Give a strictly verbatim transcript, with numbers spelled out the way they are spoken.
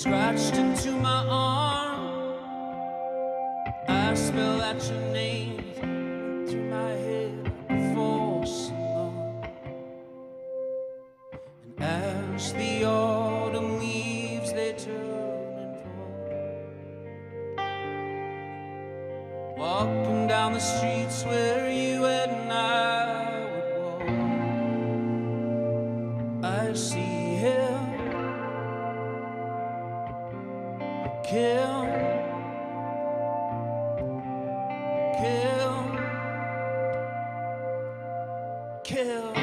scratched into my arm. I spell out your name through my head like a false alarm. And as the autumn leaves they turn and fall, walking down the streets where you and I would walk, I see him kill, kill, kill.